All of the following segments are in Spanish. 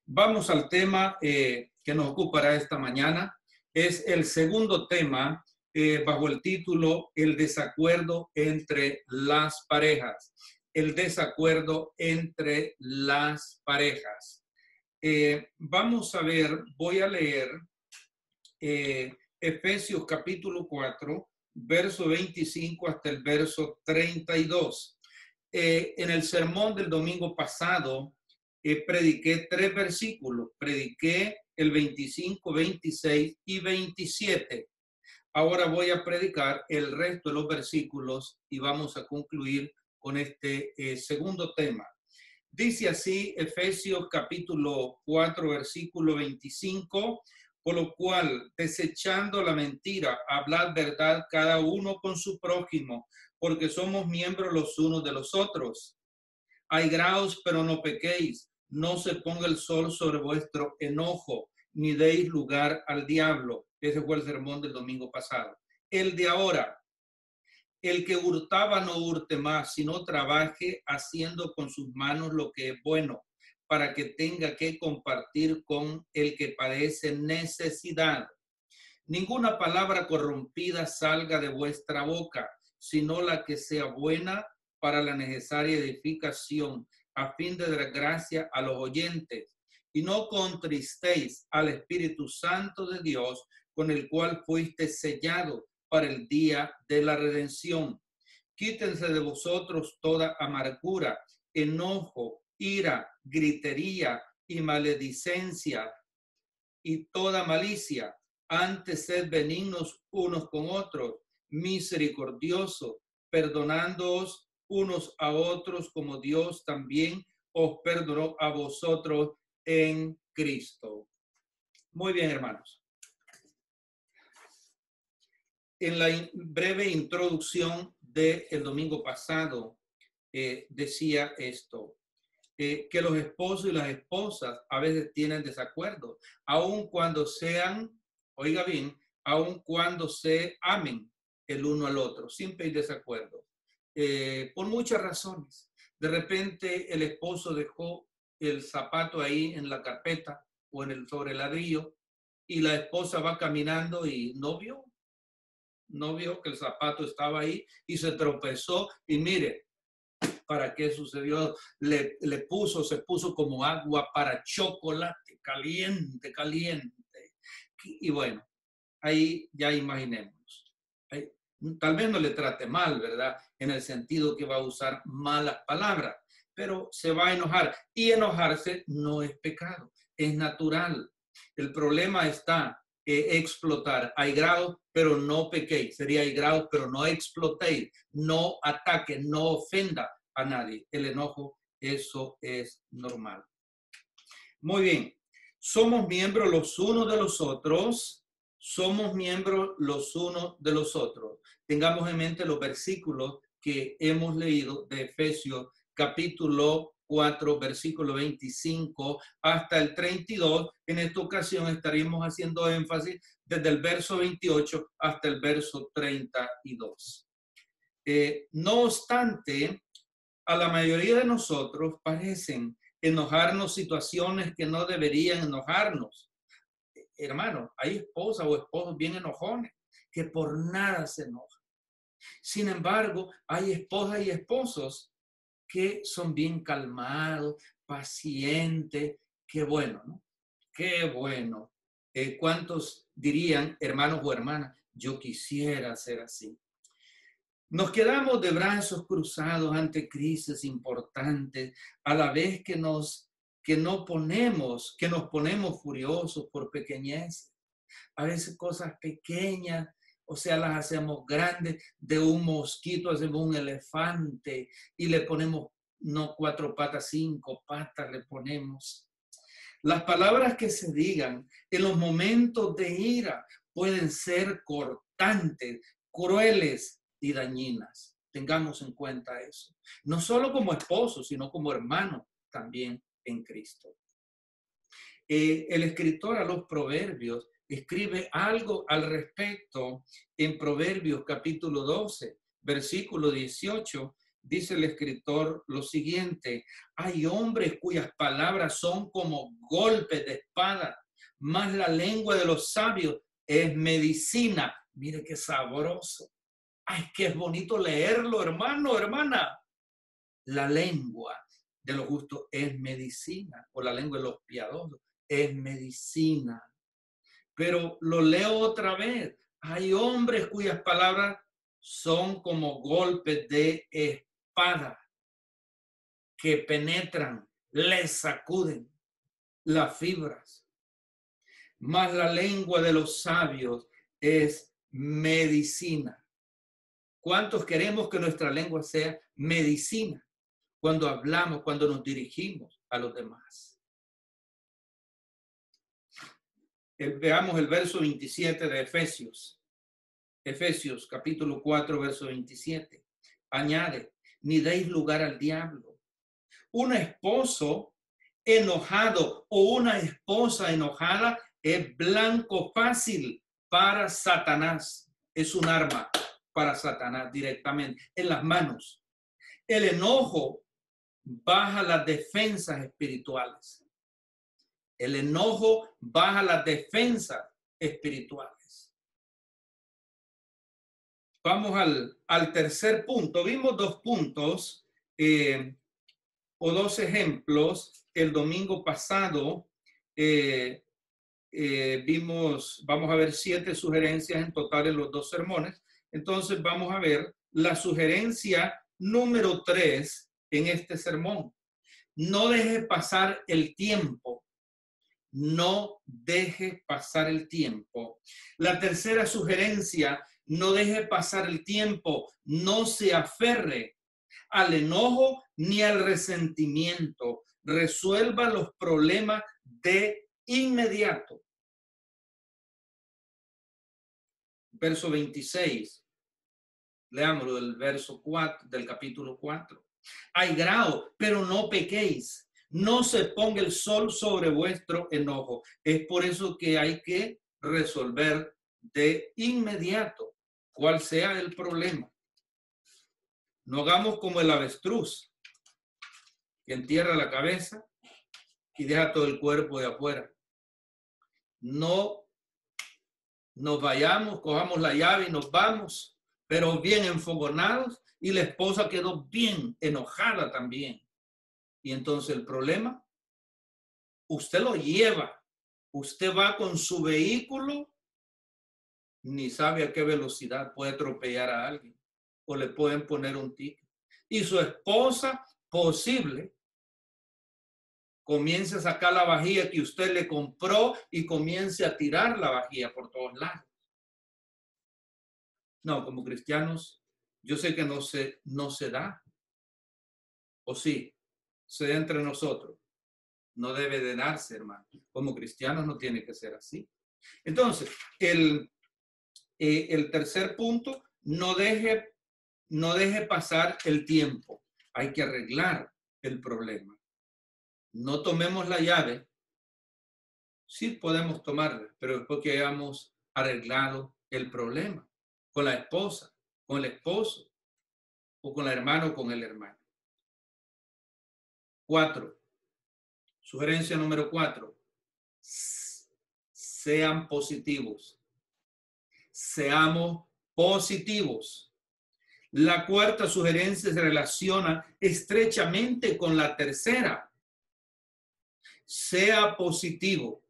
Vamos al tema que nos ocupará esta mañana. Es el segundo tema bajo el título El desacuerdo entre las parejas. El desacuerdo entre las parejas. Vamos a ver, voy a leer Efesios capítulo 4, verso 25 hasta el verso 32. En el sermón del domingo pasado, prediqué 3 versículos. Prediqué el 25, 26 y 27. Ahora voy a predicar el resto de los versículos y vamos a concluir con este segundo tema. Dice así Efesios capítulo 4, versículo 25, por lo cual, desechando la mentira, hablad verdad cada uno con su prójimo, porque somos miembros los unos de los otros. Airaos, pero no pequéis. No se ponga el sol sobre vuestro enojo, ni deis lugar al diablo. Ese fue el sermón del domingo pasado. El de ahora, el que hurtaba no hurte más, sino trabaje haciendo con sus manos lo que es bueno, para que tenga que compartir con el que padece necesidad. Ninguna palabra corrompida salga de vuestra boca, sino la que sea buena para la necesaria edificación, a fin de dar gracia a los oyentes. Y no contristéis al Espíritu Santo de Dios, con el cual fuiste sellado para el día de la redención. Quítense de vosotros toda amargura, enojo, ira, gritería y maledicencia y toda malicia. Antes sed benignos unos con otros, misericordiosos, perdonándoos unos a otros como Dios también os perdonó a vosotros en Cristo. Muy bien, hermanos. En la breve introducción del domingo pasado decía esto, que los esposos y las esposas a veces tienen desacuerdos, aun cuando sean, oiga bien, aun cuando se amen el uno al otro, siempre hay desacuerdos, por muchas razones. De repente el esposo dejó el zapato ahí en la carpeta o sobre el ladrillo y la esposa va caminando y no vio que el zapato estaba ahí y se tropezó y mire, ¿para qué sucedió? Se puso como agua para chocolate, caliente. Y bueno, ahí ya imaginemos. Tal vez no le trate mal, ¿verdad? En el sentido que va a usar malas palabras, pero se va a enojar. Y enojarse no es pecado, es natural. El problema está explotar. Hay grados, pero no pequéis. Sería hay grados, pero no explotéis. No ataque, no ofenda a nadie. El enojo, eso es normal. Muy bien. Somos miembros los unos de los otros. Somos miembros los unos de los otros. Tengamos en mente los versículos que hemos leído de Efesios capítulo 4, versículo 25 hasta el 32. En esta ocasión estaremos haciendo énfasis desde el verso 28 hasta el verso 32. No obstante, a la mayoría de nosotros parecen enojarnos situaciones que no deberían enojarnos. Hermano, hay esposas o esposos bien enojones que por nada se enojan. Sin embargo, hay esposas y esposos que son bien calmados, pacientes. Qué bueno, ¿no? Qué bueno. ¿Cuántos dirían, hermanos o hermanas, yo quisiera ser así? Nos quedamos de brazos cruzados ante crisis importantes, a la vez que nos ponemos furiosos por pequeñeces. A veces cosas pequeñas, o sea, las hacemos grandes. De un mosquito hacemos un elefante y le ponemos no 4 patas, 5 patas le ponemos. Las palabras que se digan en los momentos de ira pueden ser cortantes, crueles y dañinas. Tengamos en cuenta eso. No solo como esposo, sino como hermano también en Cristo. El escritor a los Proverbios escribe algo al respecto en Proverbios capítulo 12, versículo 18, dice el escritor lo siguiente: hay hombres cuyas palabras son como golpes de espada, mas la lengua de los sabios es medicina. Mire qué sabroso. Ay, qué bonito leerlo, hermano, hermana. La lengua de los justos es medicina, o la lengua de los piadosos es medicina. Pero lo leo otra vez. Hay hombres cuyas palabras son como golpes de espada que penetran, les sacuden las fibras. Mas la lengua de los sabios es medicina. ¿Cuántos queremos que nuestra lengua sea medicina cuando hablamos, cuando nos dirigimos a los demás? Veamos el verso 27 de Efesios. Efesios capítulo 4, verso 27. Añade: ni deis lugar al diablo. Un esposo enojado o una esposa enojada es blanco fácil para Satanás. Es un arma para Satanás directamente en las manos. El enojo baja las defensas espirituales. El enojo baja las defensas espirituales. Vamos al tercer punto. Vimos dos puntos o dos ejemplos el domingo pasado. Vimos, vamos a ver 7 sugerencias en total en los 2 sermones. Entonces vamos a ver la sugerencia número 3 en este sermón. No deje pasar el tiempo. No deje pasar el tiempo. La tercera sugerencia: no deje pasar el tiempo. No se aferre al enojo ni al resentimiento. Resuelva los problemas de inmediato. Verso 26. Leámoslo del verso 4 del capítulo 4. Airaos, pero no pequéis. No se ponga el sol sobre vuestro enojo. Es por eso que hay que resolver de inmediato cuál sea el problema. No hagamos como el avestruz, que entierra la cabeza y deja todo el cuerpo de afuera. No nos vayamos, cojamos la llave y nos vamos, pero bien enfogonados, y la esposa quedó bien enojada también. Y entonces el problema, usted lo lleva, usted va con su vehículo, ni sabe a qué velocidad puede atropellar a alguien o le pueden poner un ticket. Y su esposa, posible, comience a sacar la vajilla que usted le compró y comience a tirar la vajilla por todos lados. No, como cristianos, yo sé que no se da. O sí, se da entre nosotros. No debe de darse, hermano. Como cristianos no tiene que ser así. Entonces, el tercer punto: no deje pasar el tiempo. Hay que arreglar el problema. No tomemos la llave. Sí podemos tomarla, pero después que hayamos arreglado el problema con la esposa, con el esposo, o con la hermana o con el hermano. 4. Sugerencia número 4. Sean positivos. Seamos positivos. La cuarta sugerencia se relaciona estrechamente con la tercera. Sea positivo.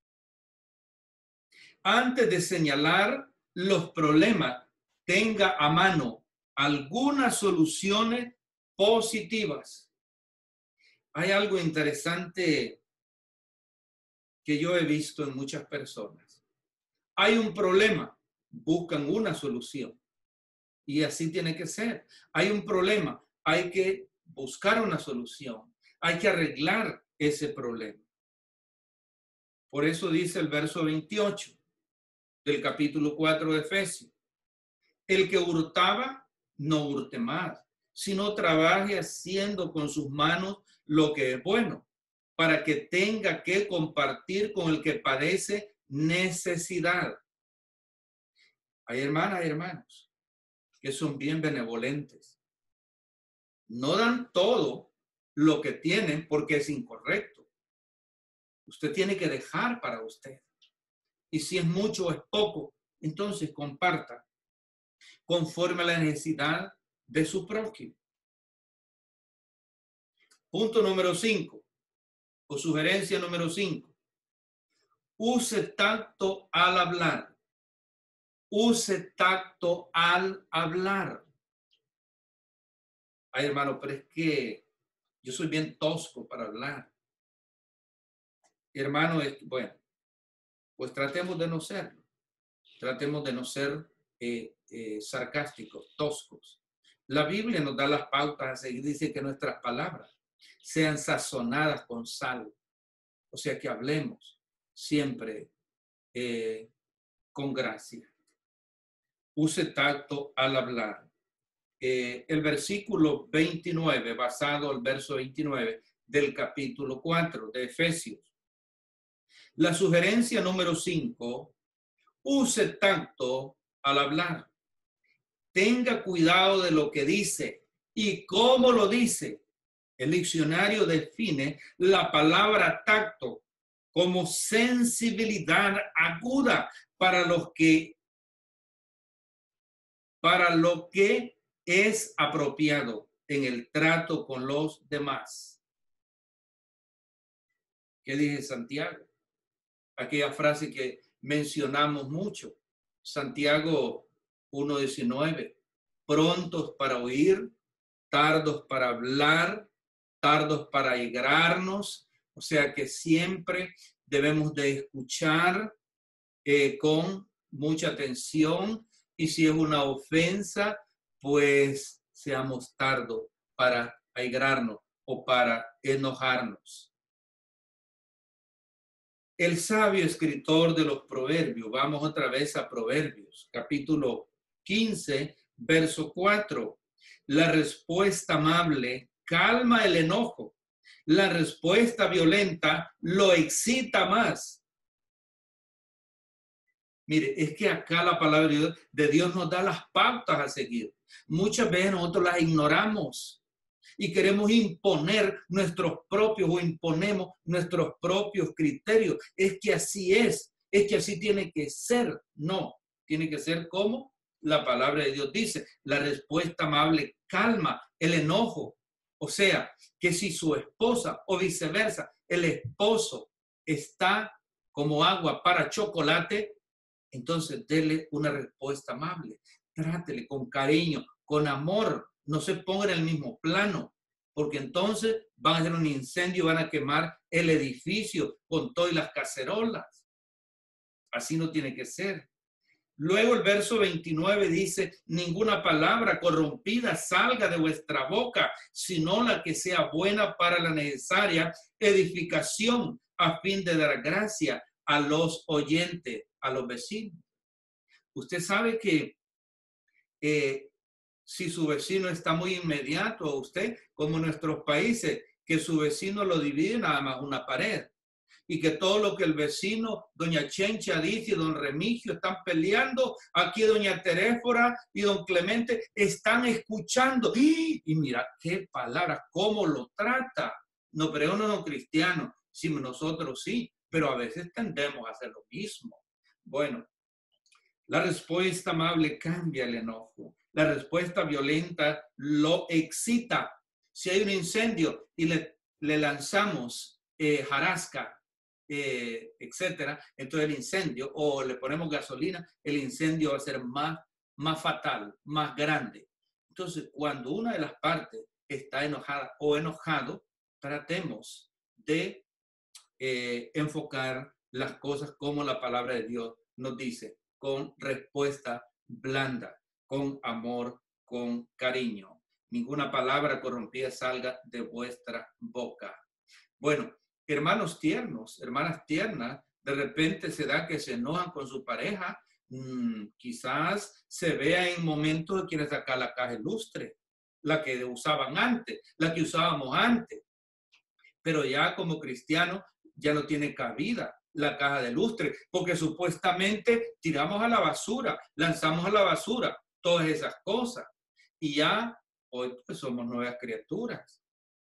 Antes de señalar los problemas, tenga a mano algunas soluciones positivas. Hay algo interesante que yo he visto en muchas personas. Hay un problema, buscan una solución. Y así tiene que ser. Hay un problema, hay que buscar una solución. Hay que arreglar ese problema. Por eso dice el verso 28 del capítulo 4 de Efesios: el que hurtaba, no hurte más, sino trabaje haciendo con sus manos lo que es bueno, para que tenga que compartir con el que padece necesidad. Hay hermanas y hermanos que son bien benevolentes, No dan todo lo que tienen porque es incorrecto. Usted tiene que dejar para usted. Y si es mucho o es poco, entonces comparta conforme a la necesidad de su prójimo. Punto número 5, o sugerencia número 5. Use tacto al hablar. Use tacto al hablar. Ay, hermano, pero es que yo soy bien tosco para hablar. Hermano, bueno, pues tratemos de no serlo. Tratemos de no ser sarcásticos, toscos. La Biblia nos da las pautas a seguir. Dice que nuestras palabras sean sazonadas con sal. O sea, que hablemos siempre con gracia. Use tacto al hablar. El versículo 29, basado el verso 29 del capítulo 4 de Efesios. La sugerencia número 5, use tacto al hablar. Tenga cuidado de lo que dice y cómo lo dice. El diccionario define la palabra tacto como sensibilidad aguda para lo que es apropiado en el trato con los demás. ¿Qué dice Santiago? Aquella frase que mencionamos mucho. Santiago 1:19. Prontos para oír, tardos para hablar, tardos para airarnos. O sea que siempre debemos de escuchar con mucha atención, y si es una ofensa, pues seamos tardos para airarnos o para enojarnos. El sabio escritor de los Proverbios, vamos otra vez a Proverbios, capítulo 15, verso 4. La respuesta amable calma el enojo. La respuesta violenta lo excita más. Mire, es que acá la palabra de Dios nos da las pautas a seguir. Muchas veces nosotros las ignoramos y queremos imponer nuestros propios o imponemos nuestros propios criterios. Es que así tiene que ser. No, tiene que ser como la palabra de Dios dice. La respuesta amable calma el enojo. O sea, que si su esposa o viceversa, el esposo está como agua para chocolate, entonces dele una respuesta amable. Trátele con cariño, con amor. No se pongan en el mismo plano, porque entonces van a hacer un incendio, van a quemar el edificio con todas las cacerolas. Así no tiene que ser. Luego el verso 29 dice, ninguna palabra corrompida salga de vuestra boca, sino la que sea buena para la necesaria edificación, a fin de dar gracia a los oyentes, a los vecinos. Usted sabe que si su vecino está muy inmediato a usted, como en nuestros países, que su vecino lo divide nada más una pared, y que todo lo que el vecino, doña Chencha dice y don Remigio están peleando, aquí doña Teréfora y don Clemente están escuchando. Y mira qué palabras, cómo lo trata. No, pero uno no cristiano, sí, nosotros sí, pero a veces tendemos a hacer lo mismo. Bueno, la respuesta amable cambia el enojo. La respuesta violenta lo excita. Si hay un incendio y le lanzamos jarasca, etcétera, entonces el incendio, o le ponemos gasolina, el incendio va a ser más fatal, más grande. Entonces, cuando una de las partes está enojada o enojado, tratemos de enfocar las cosas como la palabra de Dios nos dice, con respuesta blanda, con amor, con cariño. Ninguna palabra corrompida salga de vuestra boca. Bueno, hermanos tiernos, hermanas tiernas, de repente se da que se enojan con su pareja, quizás se vea en momentos que quieren sacar la caja ilustre, la que usaban antes, la que usábamos antes, pero ya como cristiano ya no tiene cabida la caja de lustre, porque supuestamente tiramos a la basura, lanzamos a la basura todas esas cosas, y ya Hoy pues, somos nuevas criaturas.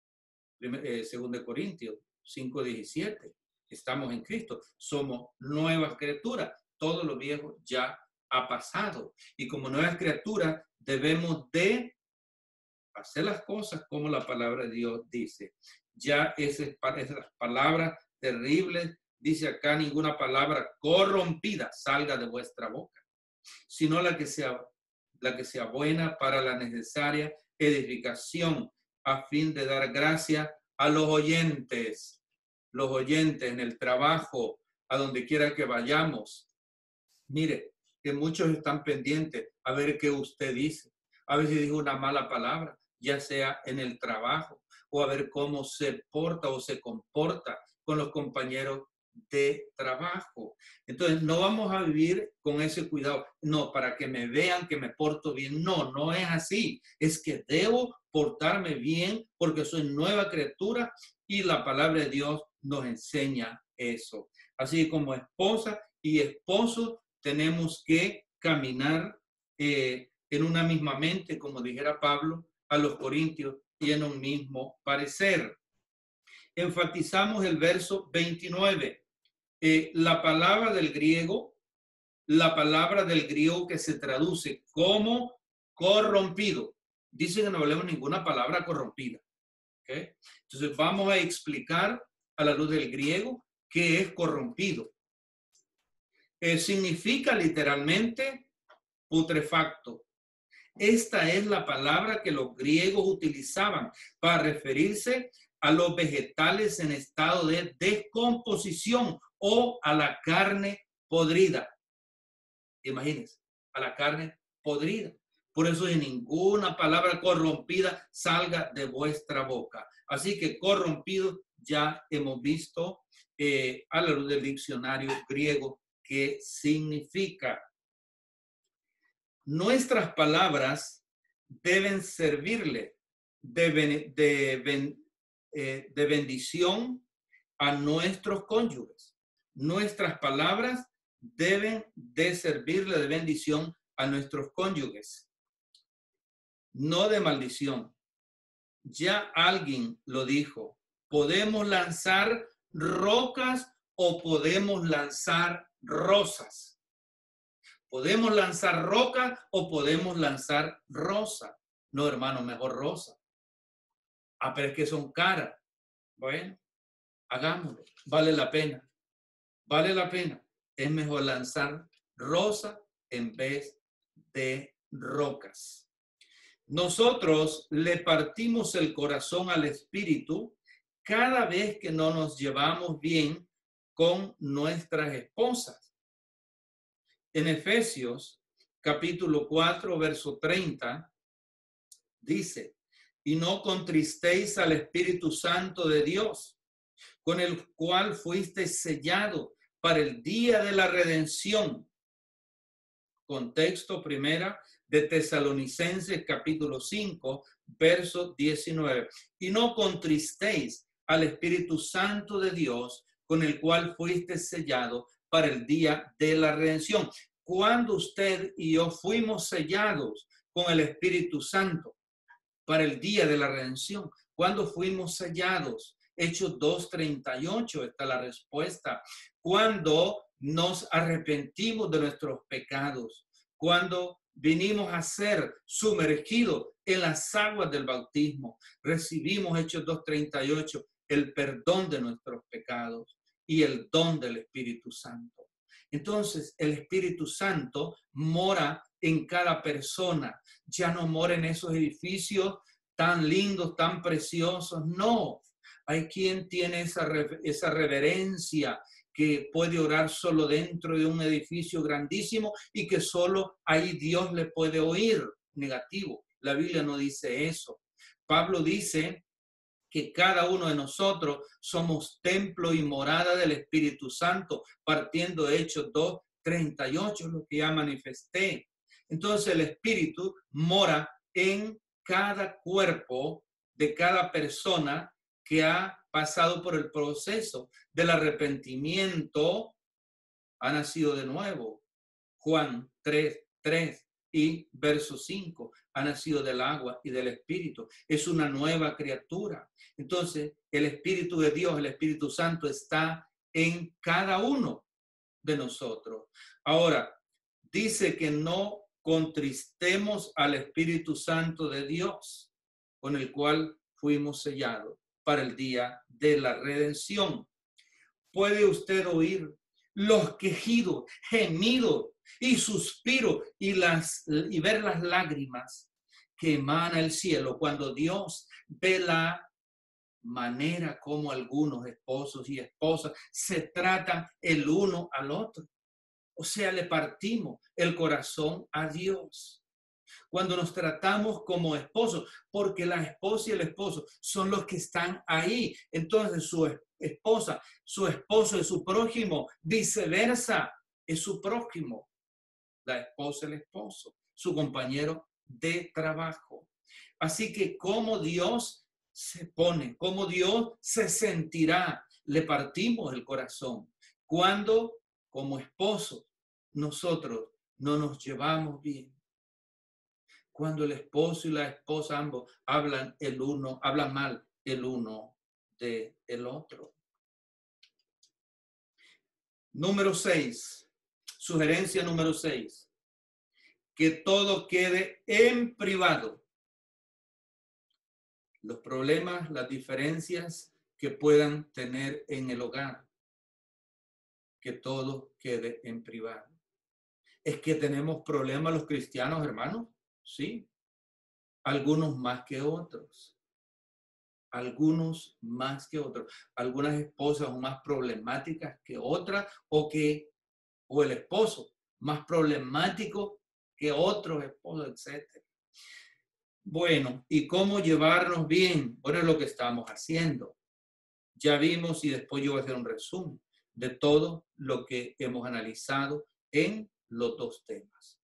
2 Corintios 5:17. Estamos en Cristo. Somos nuevas criaturas. Todo lo viejo ya ha pasado. Y como nuevas criaturas debemos de hacer las cosas como la palabra de Dios dice. Ya esas palabras terribles, dice acá, ninguna palabra corrompida salga de vuestra boca, sino la que sea buena para la necesaria edificación, a fin de dar gracia a los oyentes en el trabajo, a donde quiera que vayamos. Mire, que muchos están pendientes a ver qué usted dice, a ver si dijo una mala palabra, ya sea en el trabajo, o a ver cómo se porta o se comporta con los compañeros de trabajo. Entonces, no vamos a vivir con ese cuidado. No, para que me vean que me porto bien. No, no es así. Es que debo portarme bien porque soy nueva criatura y la palabra de Dios nos enseña eso. Así como esposa y esposo tenemos que caminar en una misma mente, como dijera Pablo a los Corintios, y en un mismo parecer. Enfatizamos el verso 29. La palabra del griego que se traduce como corrompido. Dice que no hablemos ninguna palabra corrompida. ¿Okay? Entonces vamos a explicar a la luz del griego qué es corrompido. Significa literalmente putrefacto. Esta es la palabra que los griegos utilizaban para referirse a los vegetales en estado de descomposición o a la carne podrida. Imagínense, a la carne podrida. Por eso de ninguna palabra corrompida salga de vuestra boca. Así que corrompido ya hemos visto a la luz del diccionario griego qué significa. Nuestras palabras deben servirle de bendición a nuestros cónyuges. Nuestras palabras deben de servirle de bendición a nuestros cónyuges, no de maldición. Ya alguien lo dijo, podemos lanzar rocas o podemos lanzar rosas. Podemos lanzar roca o podemos lanzar rosa. No, hermano, mejor rosa. Ah, pero es que son caras. Bueno, hagámoslo. Vale la pena. Vale la pena. Es mejor lanzar rosa en vez de rocas. Nosotros le partimos el corazón al espíritu cada vez que no nos llevamos bien con nuestras esposas. En Efesios capítulo 4, verso 30, dice, y no contristéis al Espíritu Santo de Dios, con el cual fuiste sellado para el día de la redención. Contexto primera de Tesalonicenses capítulo 5, verso 19. Y no contristéis al Espíritu Santo de Dios, con el cual fuiste sellado para el día de la redención. Cuando usted y yo fuimos sellados con el Espíritu Santo para el día de la redención, cuando fuimos sellados, Hechos 2:38 está la respuesta. Cuando nos arrepentimos de nuestros pecados, cuando vinimos a ser sumergidos en las aguas del bautismo, recibimos, Hechos 2:38, el perdón de nuestros pecados y el don del Espíritu Santo. Entonces, el Espíritu Santo mora en cada persona. Ya no mora en esos edificios tan lindos, tan preciosos. No, hay quien tiene esa reverencia que puede orar solo dentro de un edificio grandísimo y que solo ahí Dios le puede oír. Negativo. La Biblia no dice eso. Pablo dice que cada uno de nosotros somos templo y morada del Espíritu Santo, partiendo de Hechos 2:38, lo que ya manifesté. Entonces el Espíritu mora en cada cuerpo de cada persona que ha pasado por el proceso del arrepentimiento, ha nacido de nuevo. Juan 3:3. Y verso 5, ha nacido del agua y del Espíritu. Es una nueva criatura. Entonces, el Espíritu de Dios, el Espíritu Santo, está en cada uno de nosotros. Ahora, dice que no contristemos al Espíritu Santo de Dios, con el cual fuimos sellados para el día de la redención. Puede usted oír los quejidos, gemidos y suspiros y ver las lágrimas que emana el cielo cuando Dios ve la manera como algunos esposos y esposas se tratan el uno al otro. O sea, le partimos el corazón a Dios cuando nos tratamos como esposos, porque la esposa y el esposo son los que están ahí. Entonces su esposa, su esposo es su prójimo, viceversa, es su prójimo. La esposa, el esposo, su compañero de trabajo. Así que como Dios se pone, como Dios se sentirá, le partimos el corazón cuando como esposos nosotros no nos llevamos bien. Cuando el esposo y la esposa ambos hablan mal el uno del otro. Número 6, sugerencia número 6, que todo quede en privado. Los problemas, las diferencias que puedan tener en el hogar, que todo quede en privado. Es que tenemos problemas los cristianos, hermanos, sí, algunos más que otros. Algunos más que otros, algunas esposas más problemáticas que otras, o el esposo más problemático que otros esposos, etc. Bueno, ¿y cómo llevarnos bien? Bueno, es lo que estamos haciendo. Ya vimos y después yo voy a hacer un resumen de todo lo que hemos analizado en los dos temas.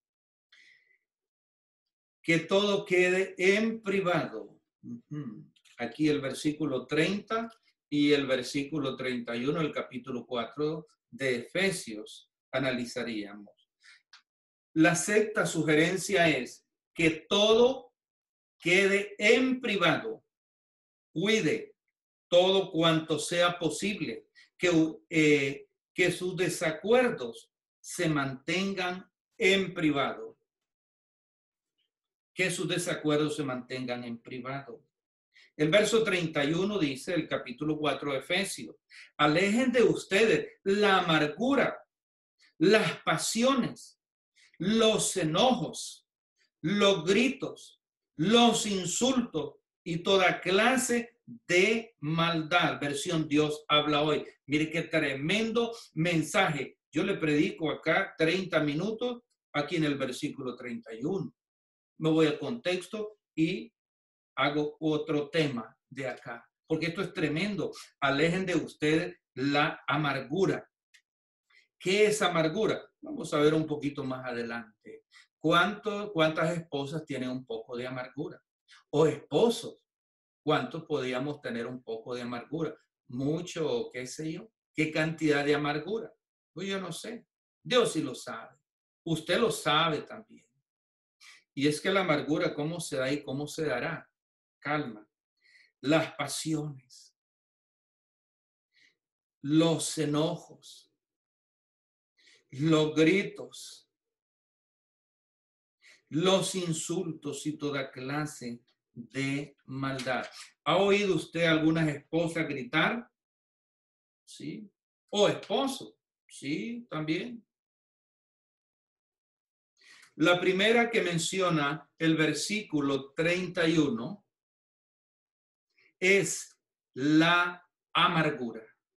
Que todo quede en privado. Aquí el versículo 30 y el versículo 31 del capítulo 4 de Efesios analizaríamos. La sexta sugerencia es que todo quede en privado. Cuide todo cuanto sea posible, que sus desacuerdos se mantengan en privado. Que sus desacuerdos se mantengan en privado. El verso 31 dice, el capítulo 4 de Efesios, alejen de ustedes la amargura, las pasiones, los enojos, los gritos, los insultos y toda clase de maldad. Versión Dios habla hoy. Mire qué tremendo mensaje. Yo le predico acá 30 minutos, aquí en el versículo 31. Me voy al contexto y hago otro tema de acá, porque esto es tremendo. Alejen de ustedes la amargura. ¿Qué es amargura? Vamos a ver un poquito más adelante. ¿Cuántas esposas tienen un poco de amargura? O esposos, ¿cuántos podíamos tener un poco de amargura? Mucho, qué sé yo. ¿Qué cantidad de amargura? Pues yo no sé. Dios sí lo sabe. Usted lo sabe también. Y es que la amargura, ¿cómo se da y cómo se dará? Calma. Las pasiones, los enojos, los gritos, los insultos y toda clase de maldad. ¿Ha oído usted algunas esposas gritar? Sí. ¿O esposo? Sí, también. La primera que menciona el versículo 31 es la amargura.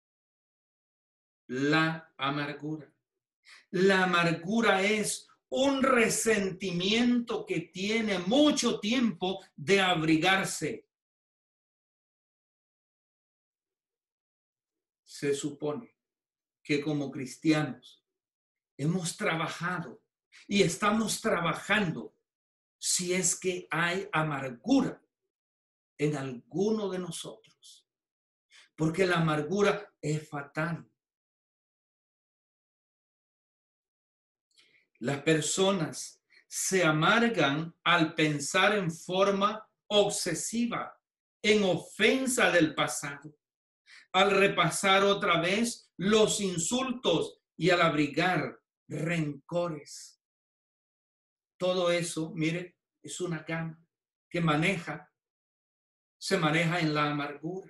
La amargura. La amargura es un resentimiento que tiene mucho tiempo de abrigarse. Se supone que como cristianos hemos trabajado y estamos trabajando si es que hay amargura en alguno de nosotros, porque la amargura es fatal. Las personas se amargan al pensar en forma obsesiva, en ofensa del pasado, al repasar otra vez los insultos y al abrigar rencores. Todo eso, mire, es una cama que se maneja en la amargura.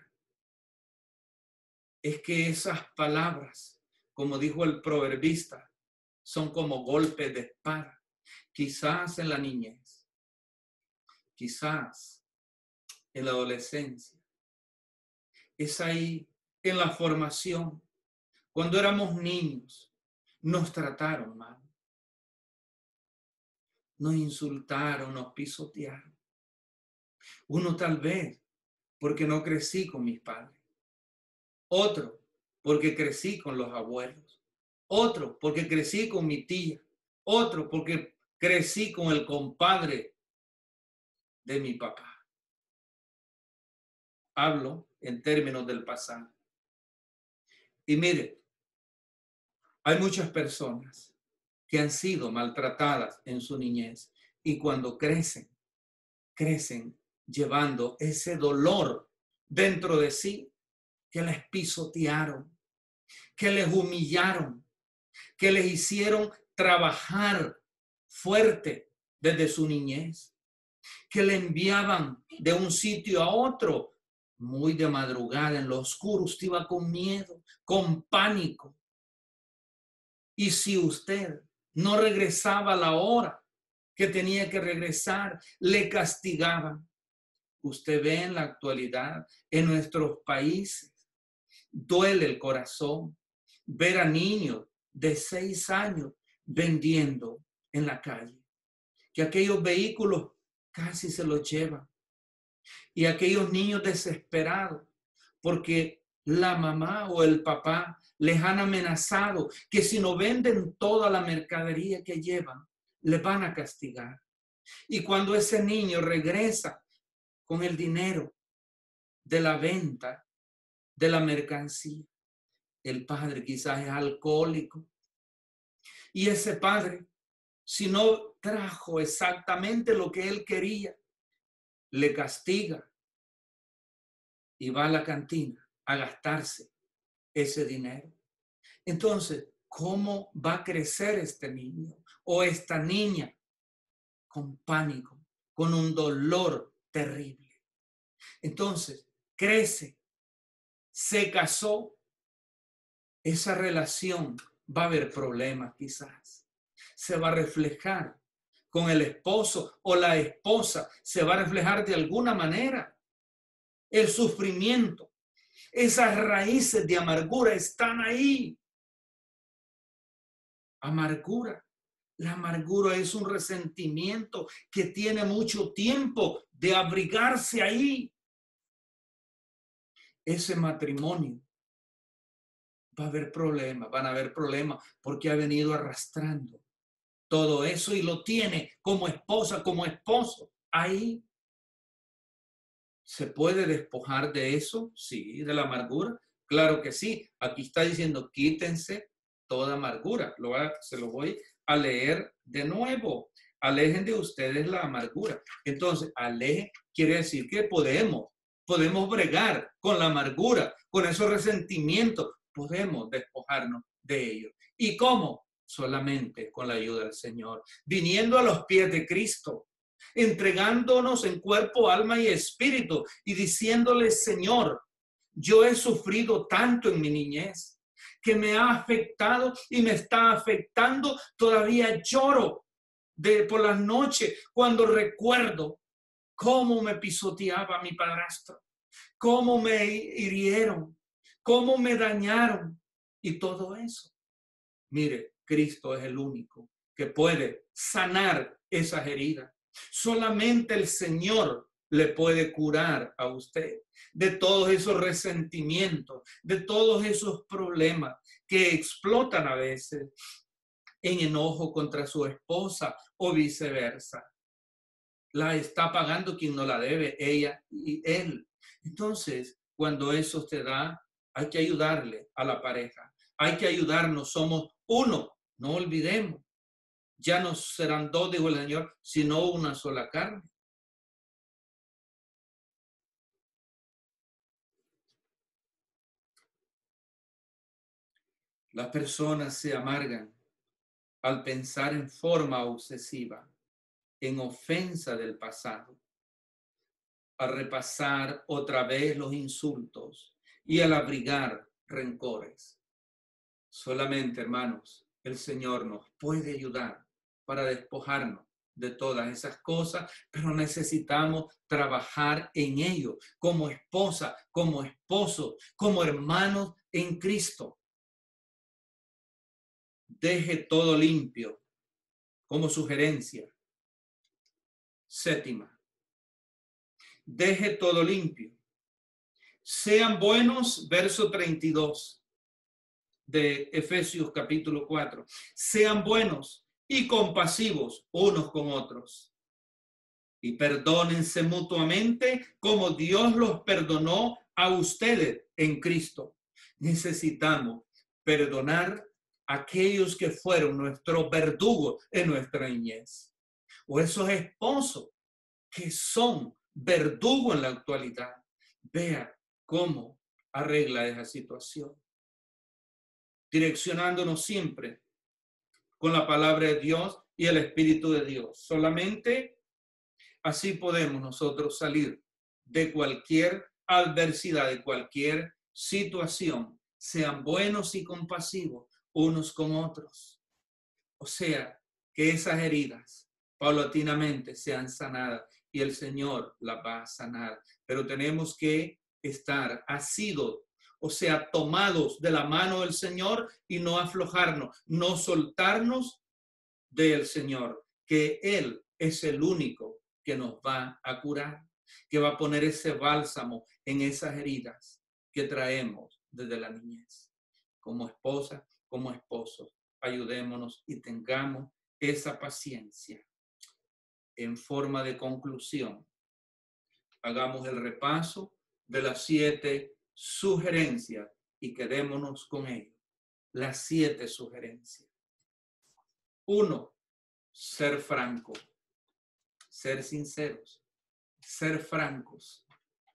Es que esas palabras, como dijo el proverbista, son como golpes de espada. Quizás en la niñez, quizás en la adolescencia, es ahí en la formación. Cuando éramos niños, nos trataron mal, nos insultaron, nos pisotearon. Uno tal vez porque no crecí con mis padres. Otro porque crecí con los abuelos. Otro porque crecí con mi tía. Otro porque crecí con el compadre de mi papá. Hablo en términos del pasado. Y mire, hay muchas personas que han sido maltratadas en su niñez y cuando crecen llevando ese dolor dentro de sí, que les pisotearon, que les humillaron, que les hicieron trabajar fuerte desde su niñez, que le enviaban de un sitio a otro muy de madrugada, en lo oscuro. Usted iba con miedo, con pánico. Y si usted no regresaba a la hora que tenía que regresar, le castigaban. Usted ve en la actualidad, en nuestros países, duele el corazón ver a niños de 6 años vendiendo en la calle, que aquellos vehículos casi se los llevan, y aquellos niños desesperados porque la mamá o el papá les han amenazado que si no venden toda la mercadería que llevan, les van a castigar. Y cuando ese niño regresa con el dinero de la venta de la mercancía, el padre quizás es alcohólico. Y ese padre, si no trajo exactamente lo que él quería, le castiga y va a la cantina a gastarse ese dinero. Entonces, ¿cómo va a crecer este niño o esta niña? Con pánico, con un dolor terrible. Entonces, crece, se casó, esa relación va a haber problemas quizás. Se va a reflejar con el esposo o la esposa, se va a reflejar de alguna manera el sufrimiento. Esas raíces de amargura están ahí. Amargura. La amargura es un resentimiento que tiene mucho tiempo de abrigarse ahí. Ese matrimonio va a haber problemas, van a haber problemas porque ha venido arrastrando todo eso y lo tiene como esposa, como esposo ahí. ¿Se puede despojar de eso? Sí, de la amargura. Claro que sí. Aquí está diciendo, quítense toda amargura. Se lo voy a leer de nuevo. Alejen de ustedes la amargura. Entonces, aleje quiere decir que podemos bregar con la amargura, con esos resentimientos. Podemos despojarnos de ellos. ¿Y cómo? Solamente con la ayuda del Señor. Viniendo a los pies de Cristo, entregándonos en cuerpo, alma y espíritu y diciéndole, Señor, yo he sufrido tanto en mi niñez que me ha afectado y me está afectando. Todavía lloro por las noches cuando recuerdo cómo me pisoteaba mi padrastro, cómo me hirieron, cómo me dañaron y todo eso. Mire, Cristo es el único que puede sanar esas heridas. Solamente el Señor le puede curar a usted de todos esos resentimientos, de todos esos problemas que explotan a veces en enojo contra su esposa o viceversa. La está pagando quien no la debe, ella y él. Entonces, cuando eso se da, hay que ayudarle a la pareja. Hay que ayudarnos, somos uno, no olvidemos. Ya no serán dos, dijo el Señor, sino una sola carne. Las personas se amargan al pensar en forma obsesiva, en ofensa del pasado, a repasar otra vez los insultos y al abrigar rencores. Solamente, hermanos, el Señor nos puede ayudar para despojarnos de todas esas cosas, pero necesitamos trabajar en ello como esposa, como esposo, como hermanos en Cristo. Deje todo limpio como sugerencia. Séptima, deje todo limpio. Sean buenos, verso 32 de Efesios capítulo 4. Sean buenos y compasivos unos con otros. Y perdónense mutuamente como Dios los perdonó a ustedes en Cristo. Necesitamos perdonar a aquellos que fueron nuestros verdugos en nuestra niñez. O esos esposos que son verdugos en la actualidad. Vea cómo arregla esa situación. Direccionándonos siempre con la palabra de Dios y el Espíritu de Dios. Solamente así podemos nosotros salir de cualquier adversidad, de cualquier situación. Sean buenos y compasivos unos con otros. O sea, que esas heridas paulatinamente sean sanadas y el Señor las va a sanar. Pero tenemos que estar asidos, o sea, tomados de la mano del Señor y no aflojarnos, no soltarnos del Señor, que Él es el único que nos va a curar, que va a poner ese bálsamo en esas heridas que traemos desde la niñez. Como esposa, como esposos, ayudémonos y tengamos esa paciencia. En forma de conclusión, hagamos el repaso de las 7 sugerencias y quedémonos con ello. Las 7 sugerencias. 1, ser franco, ser sinceros, ser francos.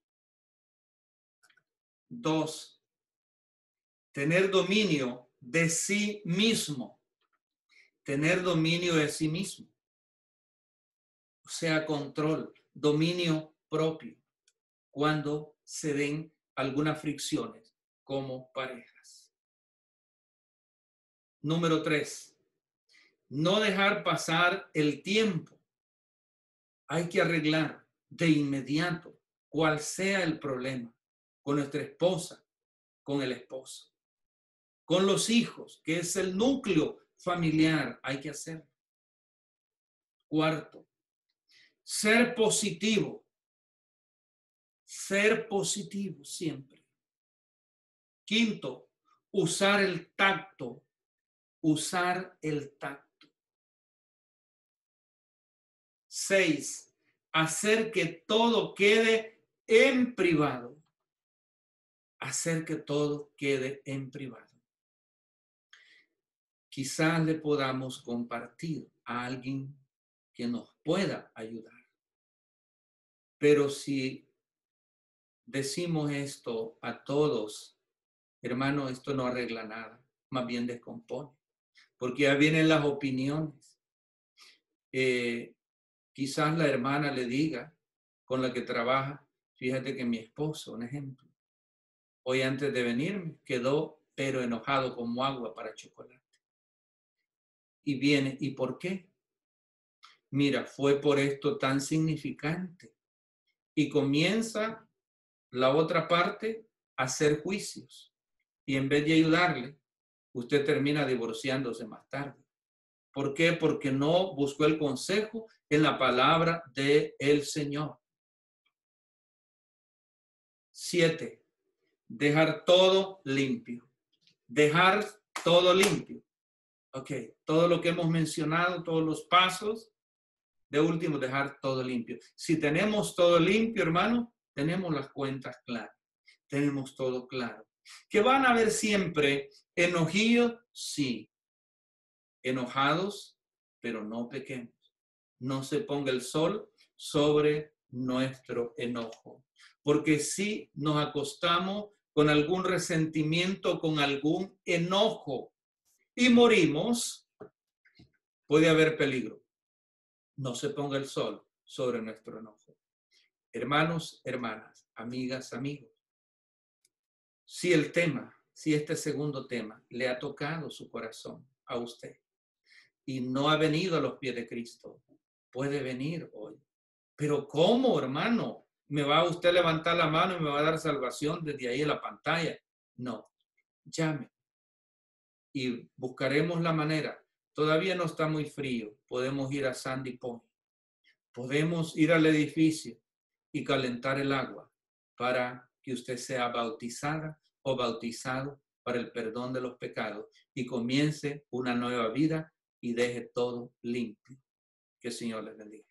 2, tener dominio de sí mismo, tener dominio de sí mismo. O sea, control, dominio propio, cuando se den algunas fricciones como parejas. Número 3, no dejar pasar el tiempo. Hay que arreglar de inmediato cual sea el problema con nuestra esposa, con el esposo, con los hijos, que es el núcleo familiar. Hay que hacerlo. 4, ser positivo. Ser positivo siempre. 5, usar el tacto. Usar el tacto. 6, hacer que todo quede en privado. Hacer que todo quede en privado. Quizás le podamos compartir a alguien que nos pueda ayudar. Pero si decimos esto a todos, hermano, esto no arregla nada, más bien descompone. Porque ya vienen las opiniones. Quizás la hermana le diga con la que trabaja, fíjate que mi esposo, un ejemplo, hoy antes de venirme quedó pero enojado como agua para chocolate. Y viene, ¿y por qué? Mira, fue por esto tan significante. Y comienza la otra parte a hacer juicios. Y en vez de ayudarle, usted termina divorciándose más tarde. ¿Por qué? Porque no buscó el consejo en la palabra del Señor. 7, dejar todo limpio. Dejar todo limpio. Ok, todo lo que hemos mencionado, todos los pasos. De último, dejar todo limpio. Si tenemos todo limpio, hermano, tenemos las cuentas claras. Tenemos todo claro. ¿Que van a haber siempre enojillos? Sí. Enojados, pero no pequemos. No se ponga el sol sobre nuestro enojo, porque si nos acostamos con algún resentimiento, con algún enojo y morimos, puede haber peligro. No se ponga el sol sobre nuestro enojo. Hermanos, hermanas, amigas, amigos, si este segundo tema le ha tocado su corazón a usted y no ha venido a los pies de Cristo, puede venir hoy. Pero ¿cómo, hermano? ¿Me va a usted levantar la mano y me va a dar salvación desde ahí en la pantalla? No, llame y buscaremos la manera. Todavía no está muy frío. Podemos ir a Sandy Point. Podemos ir al edificio y calentar el agua para que usted sea bautizada o bautizado para el perdón de los pecados y comience una nueva vida y deje todo limpio. Que el Señor les bendiga.